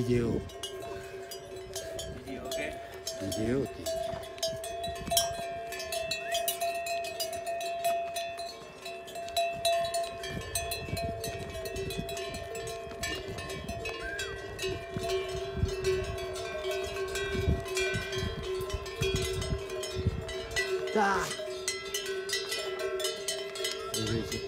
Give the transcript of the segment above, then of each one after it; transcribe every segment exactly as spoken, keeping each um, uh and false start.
Video. Video, okay? Video, okay. Da. Luggage.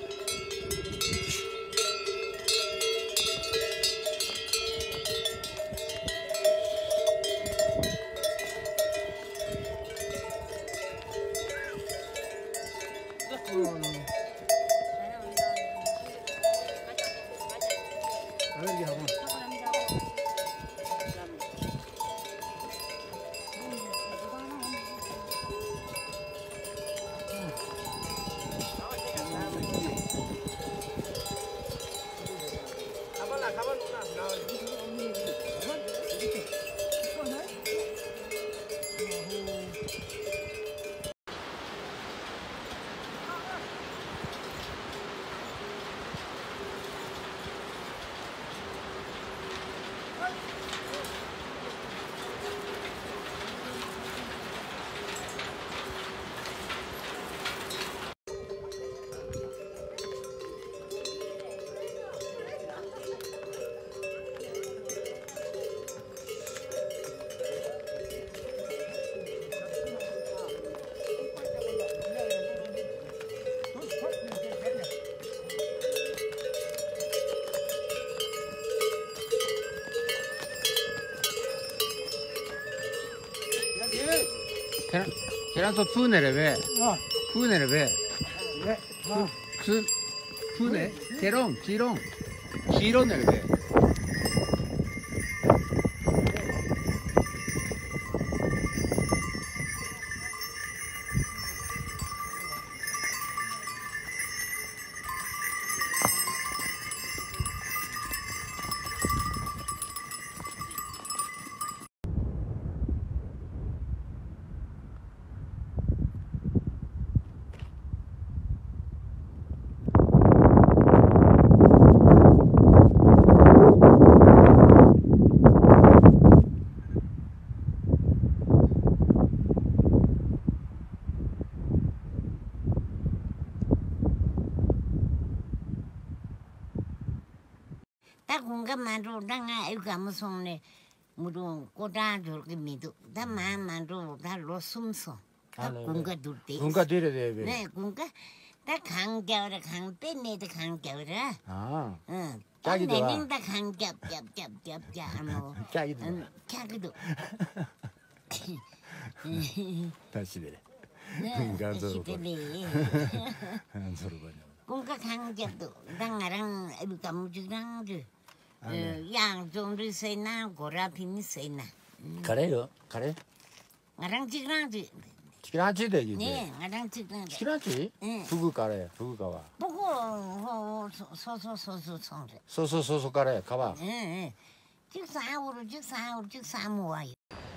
계란 소 푸네래 왜? 푸네래 왜? 푸 푸네? 계롱 기롱 기롱네래 왜? Ta cũng cái mà rồi đang ai cả một xong này một đồ cô ta rồi cái mì tụ ta mà mà rồi ta lo sum sum ta cũng cái tụ tê 군가 되래 돼. nè cũng cái ta khang kẹo là khang bên này ta khang kẹo ra 아. ừ ta 짜기도 này 와. nhưng ta khang kẹo kẹo kẹo kẹo kẹo mà 짜기도 와. 짜기도 다시 되래. nè Gan cái 서로 gì 봐. đấy 안 서로 봐요. cũng cái khang kẹo tụ đang ngày đang em cầm chữ đang rồi yang trong đi xây na của ra phim xây na 가래요? 가래? ngày chữ đang gì 치킨한치 되지. nè ngày đang chữ đang 치킨한치? 응. 두부 가래. 두부 가봐. 보고 소소소소 송 소소소소 가래. 가봐. 예, 예. 즉 사오로 즉 사오로 즉 사모와요.